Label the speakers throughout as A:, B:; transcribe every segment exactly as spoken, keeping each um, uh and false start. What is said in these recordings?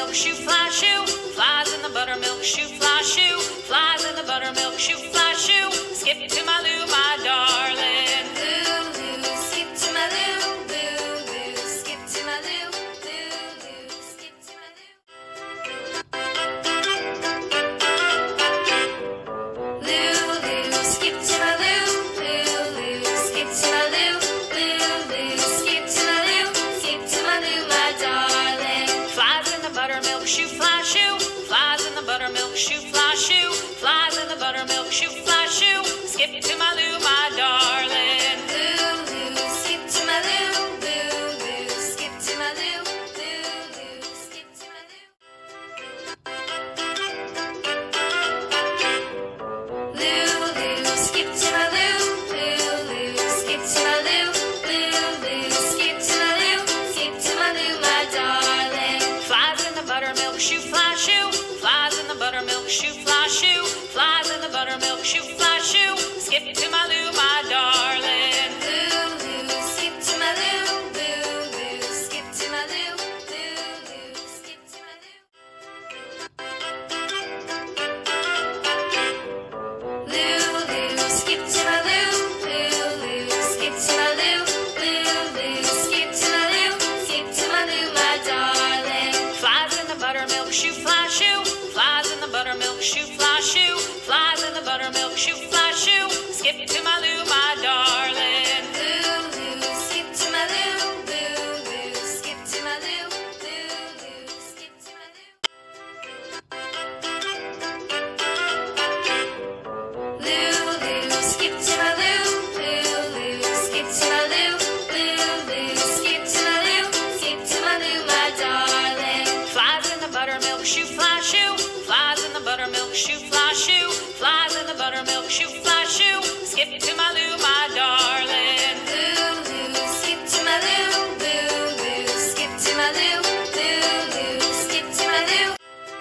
A: buttermilk shoe fly shoe. Flies in the buttermilk shoe fly shoe. Flies in the buttermilk shoe fly shoe. Skip to my Lou, my darling. Lou, Lou, skip to my Lou. Lou, Lou, skip to my Lou. Lou, Lou, skip to my Lou. Lou, Lou, skip to my Lou. Lou, Lou, skip to my Lou. Lou, Lou, skip to my Lou. Skip to my Lou, my darling. Flies in the buttermilk shoe fly shoe. Flies in the buttermilk shoe fly shoe. Flies in the buttermilk shoe fly shoe. Skip to my Lou, my darling. Lou, Lou, skip to my Lou. Lou, Lou, skip to my Lou. Lou, Lou, skip to my Lou. Lou, Lou, skip to my Lou. Lou, Lou, skip to my Lou. Lou, Lou, skip to my Lou. Skip to my Lou, my darling. Flies in the buttermilk shoe fly shoe. Flies in the buttermilk shoe fly shoe. Flies in the buttermilk shoe fly shoe. Skip to my Lou, my darling. Lou, Lou, skip to my Lou. Lou, Lou, skip to my Lou. Lou, Lou, skip to my Lou. Lou, Lou, skip to my Lou. Lou, Lou, skip to my Lou. Lou, Lou, skip to my Lou. Skip to my Lou, my darling. Flies in the buttermilk shoe fly shoe. Flies in the buttermilk shoe fly shoe. Flies in the buttermilk shoe fly shoe. Skip to my Lou, my darling. Lou, Lou, skip to my Lou. Lou, Lou, skip to my Lou. Lou, Lou, skip to my Lou. Lou, Lou, skip to my Lou. Lou, Lou, skip to my Lou. Lou, Lou, skip to my Lou. Skip to my Lou, my darling. Flies in the buttermilk shoe fly shoe. Flies in the buttermilk shoe fly shoe. Flies in the buttermilk shoe fly shoe. Skip to my Lou, my darling. Lou, Lou, skip to my Lou. Lou, Lou, skip to my Lou. Lou, Lou, skip to my Lou.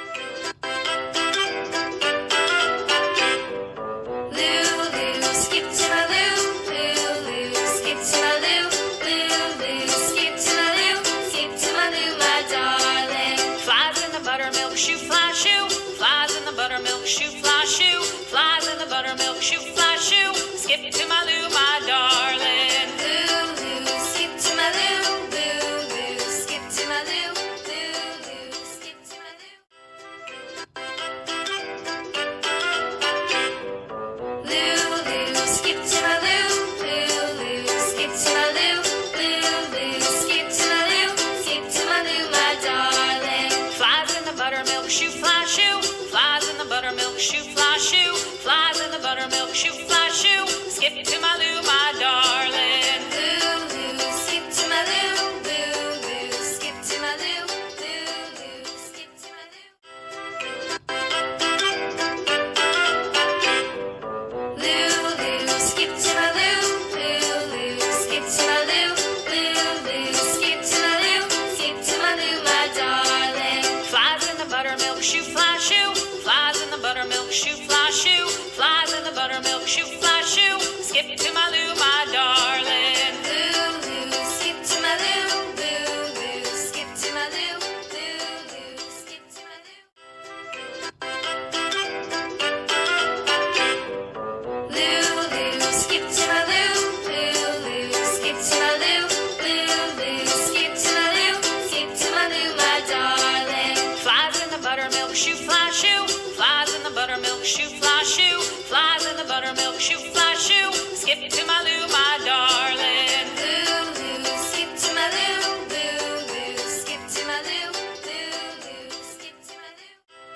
A: Lou, Lou, skip to my Lou. Lou, Lou, skip to my Lou. Lou, Lou, skip to my Lou. Skip to my Lou, my darling. Flies in the buttermilk shoe fly shoe. Flies in the buttermilk shoe fly shoe. Flies in the buttermilk shoe fly shoe. Skip to my Lou, my darling. Lou, Lou, skip to my Lou. Lou, Lou, skip to my Lou. Lou, Lou, skip to my Lou. Lou, Lou, skip to my Lou. Lou, Lou, skip to my Lou. Lou, Lou, skip to my Lou. Skip to my Lou, my darling. Flies in the buttermilk shoe fly shoe. Flies in the buttermilk shoe fly shoe. Flies in the buttermilk shoe fly shoe. Skip to my Lou, my darling. Lou, Lou, skip to my Lou. Lou, Lou, skip to my Lou. Lou, Lou, skip to my Lou. Lou, Lou, skip to my Lou. Lou, Lou, skip to my Lou. Lou, Lou, skip to my Lou. Skip to my Lou, my darling. Flies in the buttermilk shoe fly shoe. Flies in the buttermilk shoe fly shoe. Flies in the buttermilk shoe fly shoe. Skip to my Lou, my darling. Lou, Lou, skip to my Lou. Lou, Lou, skip to my Lou. Lou, Lou, skip to my Lou. Lou, Lou, skip to my Lou. Lou, Lou, skip to my Lou. Lou, Lou, skip to my Lou. Skip to my Lou, my darling. Flies in the buttermilk shoe fly shoe. Flies in the buttermilk shoe fly shoe. Flies in the buttermilk shoe fly shoe. Skip to my Lou, my darling. Lou, Lou, skip to my Lou. Lou, Lou, skip to my Lou. Lou, Lou, skip to my Lou.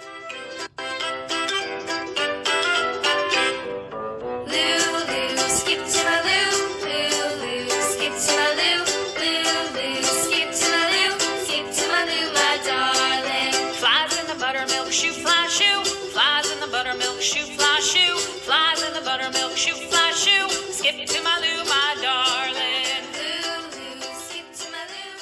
A: Lou, Lou, skip to my Lou. Lou, Lou, skip to my Lou. Lou, Lou, skip to my Lou. Skip to my Lou, my darling. Flies in the buttermilk shoe fly shoe. Flies in the buttermilk shoe fly shoe. Flies in the buttermilk shoe fly shoe. Skip to my Lou, my darling. Lou, Lou, skip to my Lou.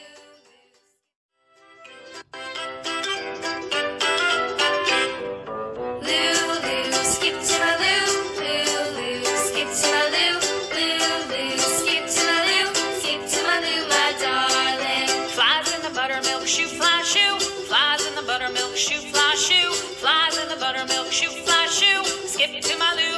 A: Lou, Lou, skip to my Lou. Lou, Lou, skip to my Lou. Lou, Lou, skip to my Lou. Skip to my Lou, my darling. Flies in the buttermilk shoe fly shoe. Flies in buttermilk shoe, fly shoe. Flies in the buttermilk shoe, fly shoe. Skip to my loo.